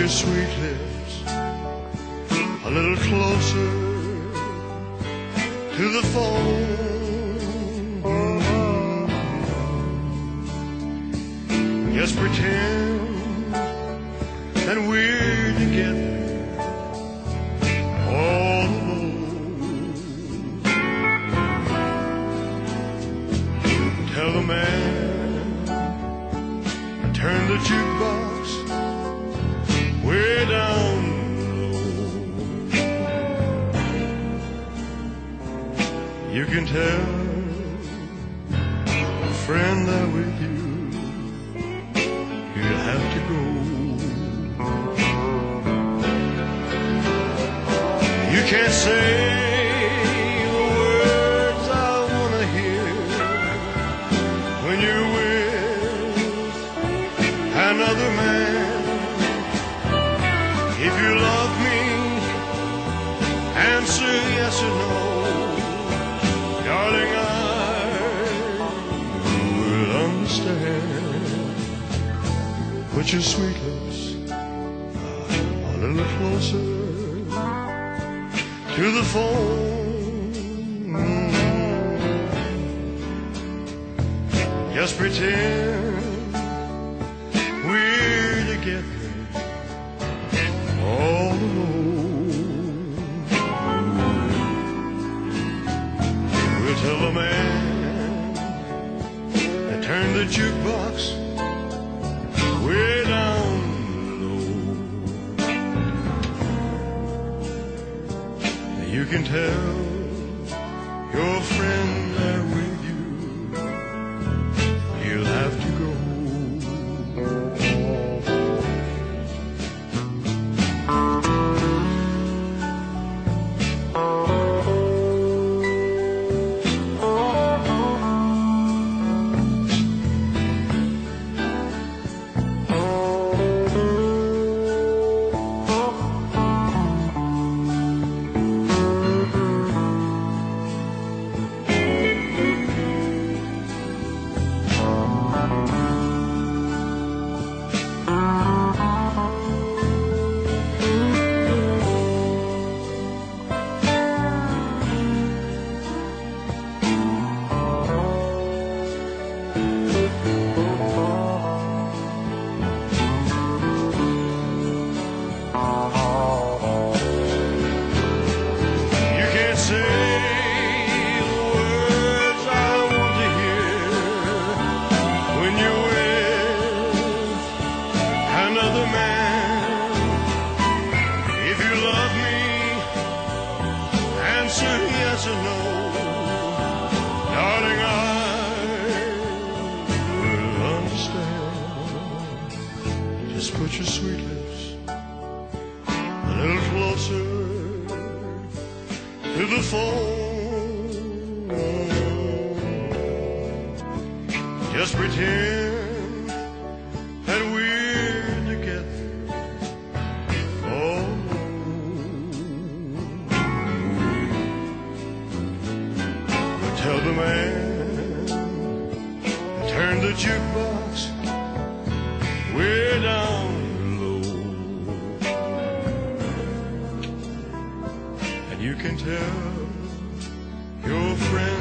your sweet lips a little closer to the phone. Just pretend that we're together all alone. Tell the man, turn the jukebox way down low. You can tell a friend that with you you'll have to go. You can't say the words I wanna hear when you're with another man. If you love me, answer yes or no. Darling, I will understand. Put your sweet lips a little closer to the phone. Just pretend we're together all alone. We'll tell the man that turned the jukebox way down low. You can tell your friend there with you you'll have to go. Yes or no, darling, I will understand. Just put your sweet lips a little closer to the phone. Just pretend that we're together all alone. Tell the man, turn the jukebox way down low. And you can tell your friend